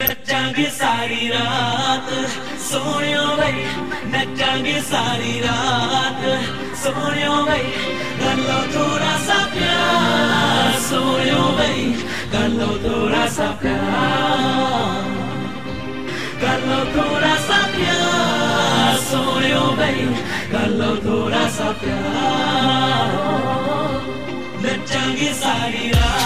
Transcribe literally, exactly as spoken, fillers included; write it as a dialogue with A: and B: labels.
A: नचांगे सारी रात सोनियो भाई, नचांगे सारी रात सोनियो भाई, कर लो थोड़ा सा प्यार सोनियो भाई, कर लो थोड़ा सा प्यार, कर लो थोड़ा सा प्यार सोनियो भाई, कर लो थोड़ा सा प्यार, नचांगे सारी रात।